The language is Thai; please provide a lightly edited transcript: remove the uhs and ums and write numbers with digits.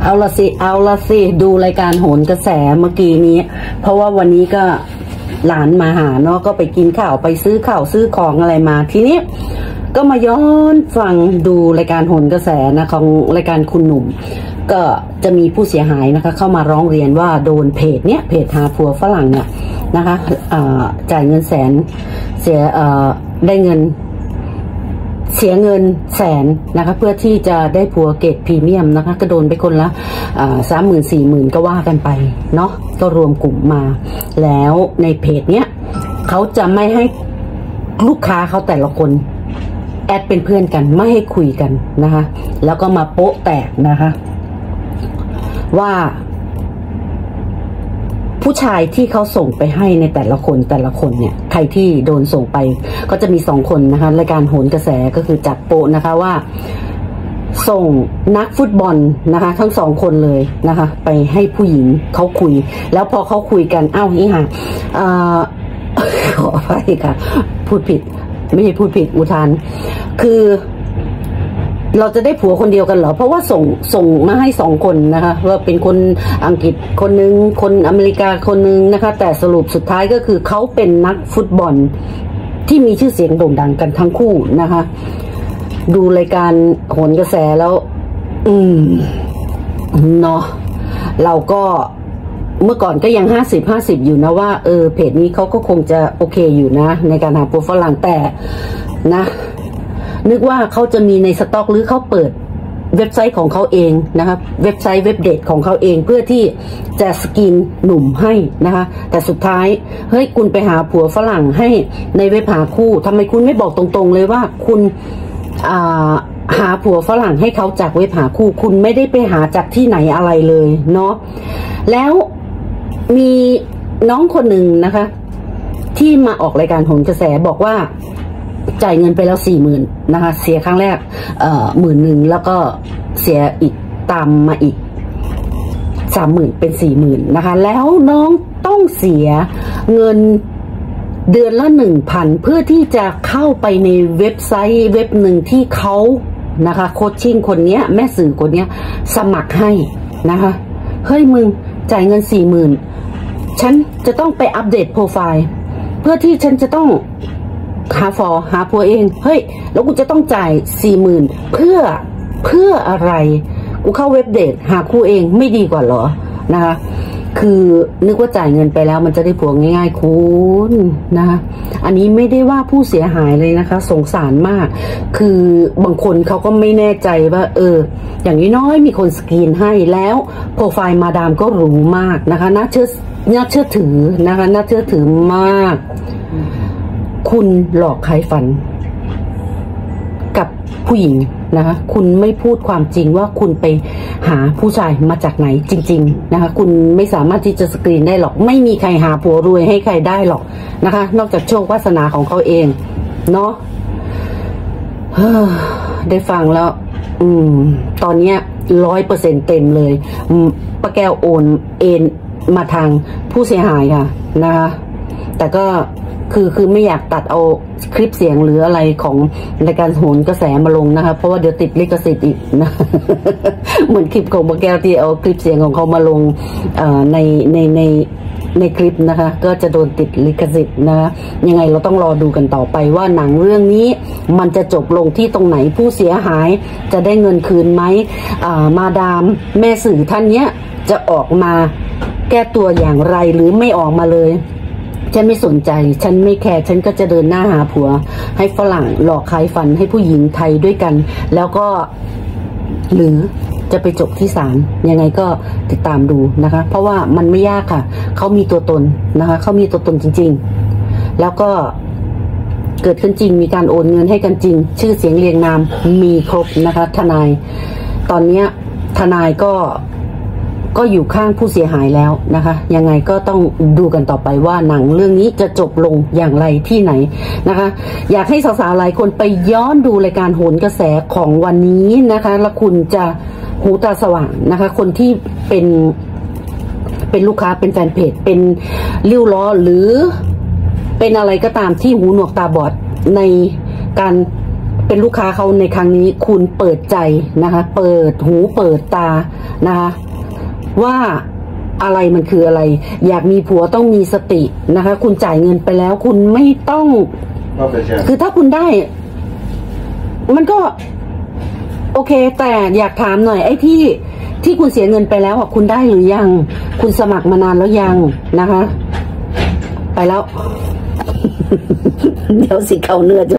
เอาละสิดูรายการโหนกระแสเมื่อกี้นี้เพราะว่าวันนี้ก็หลานมาหาเนาะก็ไปกินข้าวไปซื้อข้าวซื้อของอะไรมาทีนี้ก็มาย้อนฟังดูรายการโหนกระแสนะของรายการคุณหนุ่มก็จะมีผู้เสียหายนะคะเข้ามาร้องเรียนว่าโดนเพจหาผัวฝรั่งเนี่ยนะคะจ่ายเงินแสนเสียได้เงินเสียเงินแสนนะคะเพื่อที่จะได้ผัวเกรดพรีเมียมนะคะก็โดนไปคนละ30,000-40,000ก็ว่ากันไปเนาะก็รวมกลุ่มมาแล้วในเพจเนี้ยเขาจะไม่ให้ลูกค้าเขาแต่ละคนแอดเป็นเพื่อนกันไม่ให้คุยกันนะคะแล้วก็มาโป๊ะแตกนะคะว่าผู้ชายที่เขาส่งไปให้ในแต่ละคนเนี่ยใครที่โดนส่งไปก็จะมี2คนนะคะรายการโหนกระแสก็คือจับโปะนะคะว่าส่งนักฟุตบอลนะคะทั้ง2คนเลยนะคะไปให้ผู้หญิงเขาคุยแล้วพอเขาคุยกันนี่ค่ะขออภัยค่ะพูดผิดไม่ใช่พูดผิดอุทานคือเราจะได้ผัวคนเดียวกันเหรอเพราะว่าส่งมาให้2คนนะคะว่าเป็นคนอังกฤษคนนึงคนอเมริกาคนนึงนะคะแต่สรุปสุดท้ายก็คือเขาเป็นนักฟุตบอลที่มีชื่อเสียงโด่งดังกันทั้งคู่นะคะดูรายการโหนกระแสแล้วเนาะเราก็เมื่อก่อนก็ยัง50-50อยู่นะว่าเพจนี้เขาก็คงจะโอเคอยู่นะในการหาผัวฝรั่งแต่นะนึกว่าเขาจะมีในสต็อกหรือเขาเปิดเว็บไซต์ของเขาเองนะคะเว็บไซต์เว็บเดทของเขาเองเพื่อที่จะสกรีนหนุ่มให้นะคะแต่สุดท้ายเฮ้ยคุณไปหาผัวฝรั่งให้ในเว็บหาคู่ทำไมคุณไม่บอกตรงๆเลยว่าคุณหาผัวฝรั่งให้เขาจากเว็บหาคู่คุณไม่ได้ไปหาจากที่ไหนอะไรเลยเนาะแล้วมีน้องคนหนึ่งนะคะที่มาออกรายการโหนกระแสบอกว่าจ่ายเงินไปแล้ว40,000นะคะเสียครั้งแรก10,000แล้วก็เสียอีกตามมาอีก30,000เป็น40,000นะคะแล้วน้องต้องเสียเงินเดือนละ 1,000 เพื่อที่จะเข้าไปในเว็บไซต์เว็บหนึ่งที่เขานะคะโคชชิ่งคนนี้แม่สื่อคนนี้สมัครให้นะคะเฮ้ยมึงจ่ายเงิน40,000ฉันจะต้องไปอัปเดตโปรไฟล์เพื่อที่ฉันจะต้องหาผัวเองเฮ้ยแล้วกูจะต้องจ่าย40,000เพื่ออะไรกูเข้าเว็บเดทหาคู่เองไม่ดีกว่าเหรอนะคะคือนึกว่าจ่ายเงินไปแล้วมันจะได้ผัวง่ายๆคุณนะคะอันนี้ไม่ได้ว่าผู้เสียหายเลยนะคะสงสารมากคือบางคนเขาก็ไม่แน่ใจว่าอย่างน้อยมีคนสกรีนให้แล้วโปรไฟล์มาดามก็รู้มากนะคะน่าเชื่อถือนะคะน่าเชื่อถือมากคุณหลอกใครฝันกับผู้หญิงนะคะคุณไม่พูดความจริงว่าคุณไปหาผู้ชายมาจากไหนจริงๆนะคะคุณไม่สามารถที่จะสกรีนได้หรอกไม่มีใครหาผัวรวยให้ใครได้หรอกนะคะนอกจากโชควาสนาของเขาเองเนาะได้ฟังแล้วตอนนี้100%เต็มเลยป้าแก้วโอนมาทางผู้เสียหายค่ะนะคะแต่ก็คือไม่อยากตัดเอาคลิปเสียงหรืออะไรของรายการโหนกระแสมาลงนะคะเพราะว่าเดี๋ยวติดลิขสิทธิ์อีกนะ เหมือนคลิปของป้าแก้วที่เอาคลิปเสียงของเขามาลงในคลิปนะคะก็จะโดนติดลิขสิทธิ์นะคะยังไงเราต้องรอดูกันต่อไปว่าหนังเรื่องนี้มันจะจบลงที่ตรงไหนผู้เสียหายจะได้เงินคืนไหมมาดามแม่สื่อท่านเนี้ยจะออกมาแก้ตัวอย่างไรหรือไม่ออกมาเลยฉันไม่สนใจฉันไม่แคร์ฉันก็จะเดินหน้าหาผัวให้ฝรั่งหลอกขายฝันให้ผู้หญิงไทยด้วยกันแล้วก็หรือจะไปจบที่ศาลยังไงก็ติดตามดูนะคะเพราะว่ามันไม่ยากค่ะเขามีตัวตนนะคะเขามีตัวตนจริงๆแล้วก็เกิดขึ้นจริงมีการโอนเงินให้กันจริงชื่อเสียงเรียงนามมีครบนะคะทนายตอนนี้ทนายก็อยู่ข้างผู้เสียหายแล้วนะคะยังไงก็ต้องดูกันต่อไปว่าหนังเรื่องนี้จะจบลงอย่างไรที่ไหนนะคะอยากให้สาวๆหลายคนไปย้อนดูรายการโหนกระแสของวันนี้นะคะแล้วคุณจะหูตาสว่างนะคะคนที่เป็นลูกค้าเป็นแฟนเพจเป็นริ้วล้อหรือเป็นอะไรก็ตามที่หูหนวกตาบอดในการเป็นลูกค้าเขาในครั้งนี้คุณเปิดใจนะคะเปิดหูเปิดตานะคะว่าอะไรมันคืออะไรอยากมีผัวต้องมีสตินะคะคุณจ่ายเงินไปแล้วคุณไม่ต้องคือถ้าคุณได้มันก็โอเคแต่อยากถามหน่อยไอ้ที่คุณเสียเงินไปแล้วอ่ะคุณได้หรือยังคุณสมัครมานานแล้วยังนะคะไปแล้ว เดี๋ยวสิเขาเนื้อจะ